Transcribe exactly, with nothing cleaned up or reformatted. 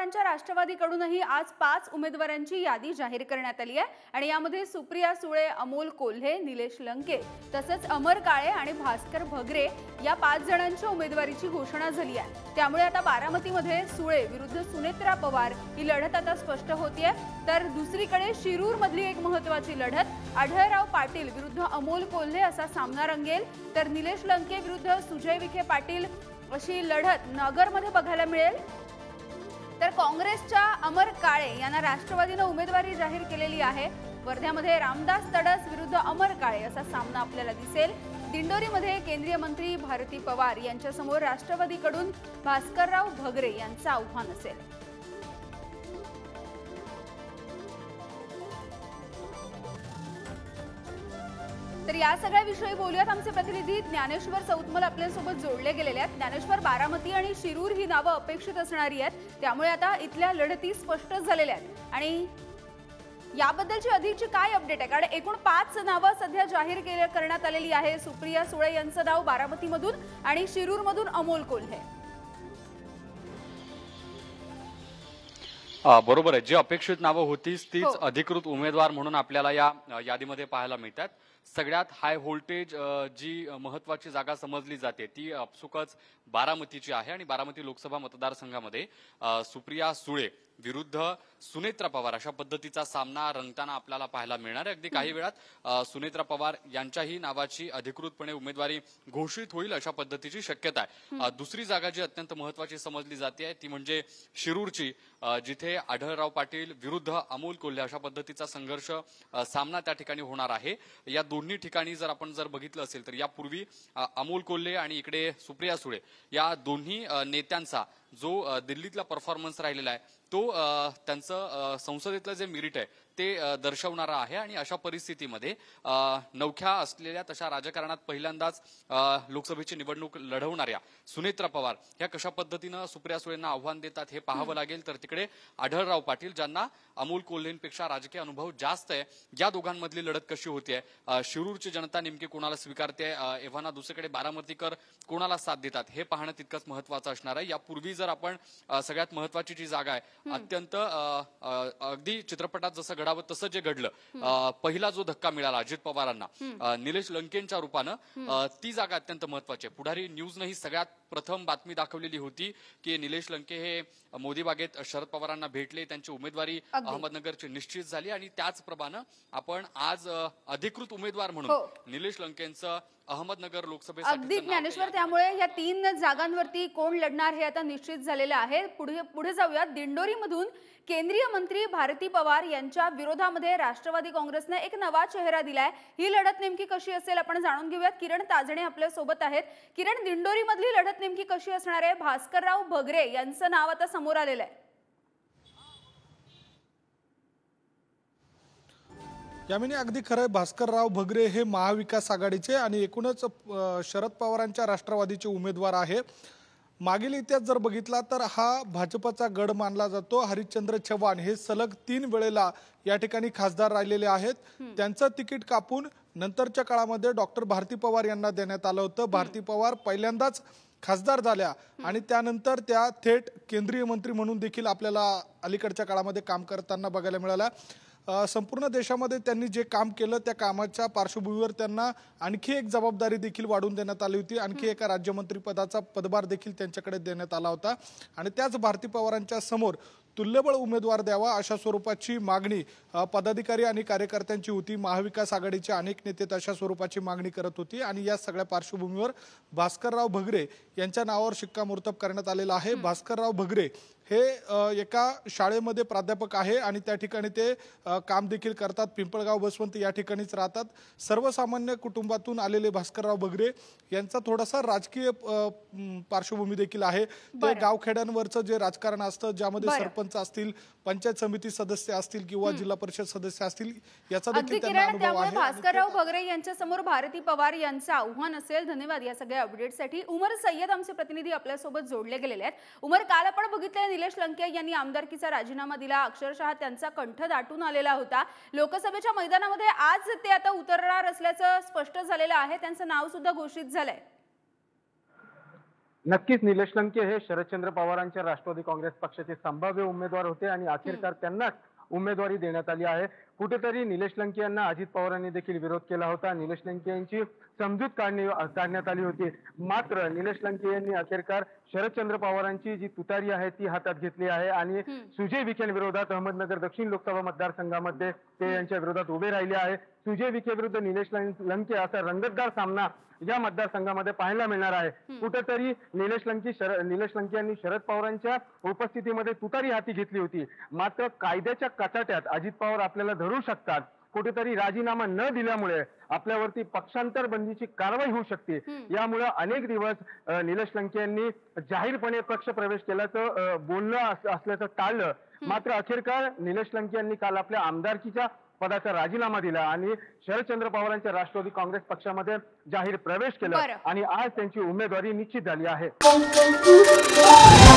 पवारांच्या राष्ट्रवादीकडूनही आज पाच उमेदवारांची यादी जाहीर करण्यात आली आहे आणि यामध्ये सुप्रिया सुळे, अमोल कोल्हे, निलेश लंके तसंच अमर काळे आणि भास्कर भगरे या पाच जणांच्या उमेदवारीची घोषणा झाली आहे। त्यामुळे आता बारामतीमध्ये सुळे विरुद्ध सुनेत्रा पवार ही लढत आता स्पष्ट होतीये। तर दुसरीकडे शिरूर मधली एक महत्त्वाची लढत आढळराव पाटील विरुद्ध अमोल कोल्हे असा सामना रंगेल, तर निलेश लंके विरुद्ध सुजय विखे पाटील अशी लढत नगरमध्ये बघायला मिळेल। तर काँग्रेसच्या अमर काळे यांना राष्ट्रवादीने उमेदवारी जाहीर केलेली आहे। वर्ध्यामध्ये रामदास तडस विरुद्ध अमर काळे असा सामना आपल्याला दिसेल। दिंडोरीमध्ये केंद्रीय मंत्री भारती पवार यांच्या समोर राष्ट्रवादीकडून भास्करराव भगरे यांचं आव्हान असेल। तर या सगळ्या विषयी बोलूयात। आमचे प्रतिनिधी ज्ञानेश्वर चौतमल आपल्यासोबत जोडले गेलेले आहेत। ज्ञानेश्वर, बारामती आणि शिरूर ही नावं अपेक्षित असणारी आहेत, त्यामुळे आता इथल्या लढती स्पष्ट झालेल्या आहेत आणि याबद्दलची अधिकची काय अपडेट आहे? कारण एकूण पाच नावं सध्या जाहीर केले करण्यात आलेली आहे। सुप्रिया सुळे यांचं नाव बारामतीमधून आणि शिरूरमधून अमोल कोल्हे। बरोबर आहे, जी अपेक्षित नावं होतीच तीच अधिकृत उमेदवार म्हणून आपल्याला या यादीमध्ये पाहायला मिळतात। सगळ्यात हाय व्होल्टेज जी महत्त्वाची जागा समजली जाते ती आपसुकच बारामतीची आहे आणि बारामती लोकसभा मतदारसंघामध्ये सुप्रिया सुळे विरुद्ध सुनेत्रा पवार अशा पद्धतीचा सामना रंगताना आपल्याला पाहायला मिळणार आहे। अगदी काही वेळात सुनेत्रा पवार यांच्याही नावाची अधिकृतपणे उमेदवारी घोषित होईल अशा पद्धतीची शक्यता आहे। दुसरी जागा जी अत्यंत महत्त्वाची समजली जाते ती म्हणजे शिरूरची, जिथे आढळराव पाटील विरुद्ध अमोल कोल्हे अशा पद्धतीचा संघर्ष सामना त्या ठिकाणी होणार आहे। या दोन्ही ठिकाणी जर आपण जर बघितलं असेल तर यापूर्वी अमोल कोल्हे आणि इकडे सुप्रिया सुळे या दोन्ही नेत्यांचा जो दिल्लीतला परफॉर्मन्स राहिलेला आहे तो त्यांचं संसदेतलं जे मेरिट आहे ते दर्शवणारा आहे आणि अशा परिस्थितीमध्ये नवख्या असलेल्या तशा राजकारणात पहिल्यांदाच लोकसभेची निवडणूक लढवणाऱ्या सुनेत्रा पवार ह्या कशा पद्धतीनं सुप्रिया सुळेंना आव्हान देतात हे पाहावं लागेल। तर तिकडे आढळराव पाटील ज्यांना अमोल कोल्हेंपेक्षा राजकीय अनुभव जास्त आहे, या दोघांमधली लढत कशी होतीये, शिरूरची जनता नेमकी कोणाला स्वीकारते, एव्हाना दुसरीकडे बारामतीकर कोणाला साथ देतात हे पाहणं तितकंच महत्वाचं असणार आहे। यापूर्वी जर आपण सगळ्यात महत्वाची जी जागा आहे अत्यंत अगदी चित्रपटात जसं घडावं तसं जे घडलं, पहिला जो धक्का मिळाला अजित पवारांना निलेश लंकेंच्या रूपानं, ती जागा अत्यंत महत्वाची आहे। पुढारी न्यूजनं ही सगळ्यात प्रथम बातमी दाखवलेली होती की निलेश लंके हे मोदी बागेत शरद पवारांना भेटले, त्यांची उमेदवारी अहमदनगरची निश्चित झाली आणि त्याचप्रमाणे आपण आज अधिकृत उमेदवार म्हणून निलेश लंकेंचं अहमदनगर लोकसभेसाठी अगदी ज्ञानेश्वर, त्यामुळे या तीन जागांवरती कोण लढणार हे आता निश्चित झालेलं आहे। पुढे पुढे जाऊयात। दिंडोरीमधून केंद्रीय मंत्री भारती पवार यांच्या विरोधामध्ये राष्ट्रवादी काँग्रेसने एक नवा चेहरा दिलाय। ही लढत नेमकी कशी असेल आपण जाणून घेऊयात। किरण ताजणे आपल्या सोबत आहेत। किरण, दिंडोरीमधली लढत नेमकी कशी असणार आहे? भास्करराव भगरे यांचं नाव आता समोर आलेलं आहे। यामिनी अगदी खरं, भास्करराव भगरे हे महाविकास आघाडीचे आणि एकूणच शरद पवारांच्या राष्ट्रवादीचे उमेदवार आहे। मागील इतिहास जर बघितला तर हा भाजपचा गड मानला जातो। हरिश्चंद्र चव्हाण हे सलग तीन वेळेला या ठिकाणी खासदार राहिलेले आहेत। त्यांचं तिकीट कापून नंतरच्या काळामध्ये डॉक्टर भारती पवार यांना देण्यात आलं होतं। भारती पवार पहिल्यांदाच खासदार झाल्या आणि त्यानंतर त्या थेट केंद्रीय मंत्री म्हणून देखील आपल्याला अलीकडच्या काळामध्ये काम करताना बघायला मिळालं। संपूर्ण देशामध्ये त्यांनी जे काम केलं त्या कामाच्या पार्श्वभूमीवर त्यांना आणखी एक जबाबदारी देखील वाढवून देण्यात आली होती। आणखी एका राज्यमंत्री पदाचा पदभार देखील त्यांच्याकडे देण्यात आला होता आणि त्याच भारती पवारांच्या समोर तुल्यबळ उमेदवार द्यावा अशा स्वरूपाची मागणी पदाधिकारी आणि कार्यकर्त्यांची होती। महाविकास आघाडीचे अनेक नेते तशा स्वरूपाची मागणी करत होती आणि या सगळ्या पार्श्वभूमीवर भास्करराव भगरे यांच्या नावावर शिक्कामोर्तब करण्यात आलेला आहे। भास्करराव भगरे हे एका शाळेमध्ये प्राध्यापक आहे आणि त्या ठिकाणी ते काम देखील करतात। पिंपळगाव बसवंत या ठिकाणीच राहतात। सर्वसामान्य कुटुंबातून आलेले भास्करराव भगरे यांचा थोडासा राजकीय पार्श्वभूमी देखील आहे। ते गावखेड्यांवरचं जे राजकारण असतं, ज्यामध्ये सरपंच असतील, पंचायत समिती सदस्य असतील किंवा जिल्हा परिषद सदस्य असतील, याचा देखील त्यांना अनुभव आहे। भास्करराव भगरे यांच्या समोर भारती पवार यांचं आव्हान असेल। धन्यवाद या सगळ्या अपडेटसाठी। उमर सय्यद आमचे प्रतिनिधी आपल्यासोबत जोडले गेलेले आहेत। उमर, काल आपण बघितलं निलेश लंके यांनी आमदारकीचा राजीनामा दिला, अक्षरशः त्यांचा कंठ दाटून आलेला होता। लोकसभेच्या मैदानामध्ये आज ते आता उतरणार असल्याचं स्पष्ट झालेलं आहे, त्यांचं नाव सुद्धा घोषित झालंय। नक्कीच निलेश लंके हे शरदचंद्र पवारांच्या राष्ट्रवादी काँग्रेस पक्षाचे संभाव्य उमेदवार होते आणि अखेरकार त्यांनाच उमेदवारी देण्यात आली आहे. कुठेतरी निलेश लंके यांना अजित पवारांनी देखील विरोध केला होता. निलेश लंके यांची समजूत काढणी काढण्यात आली होती. मात्र निलेश लंके यांनी अखेरकार शरदचंद्र पवारांची जी तुतारी आहे ती हातात घेतली आहे आणि सुजय विखेंविरोधात अहमदनगर दक्षिण लोकसभा मतदारसंघामध्ये ते यांच्या विरोधात उभे राहिले आहे. सुजय विखे विरुद्ध निलेश लंके असा रंगतदार सामना या मतदारसंघामध्ये पाहायला मिळणार आहे. कुठेतरी निलेश लंके निलेश लंके यांनी शरद पवारांच्या उपस्थितीमध्ये तुतारी हाती घेतली होती. मात्र कायद्याच्या कचाट्यात अजित पवार आपल्याला धरू शकतात. कुठेतरी राजीनामा न दिल्यामुळे आपल्यावरती पक्षांतर बंदीची कारवाई होऊ शकते. यामुळे अनेक दिवस निलेश लंके यांनी जाहीरपणे पक्ष प्रवेश केल्याचं बोलणं असल्याचं टाळलं. मात्र अखेरकार निलेश लंके यांनी काल आपल्या आमदारकीच्या पदाचा राजीनामा दिला आणि शरदचंद्र पवारांच्या राष्ट्रवादी काँग्रेस पक्षामध्ये जाहीर प्रवेश केला आणि आज त्यांची उमेदवारी निश्चित झाली आहे.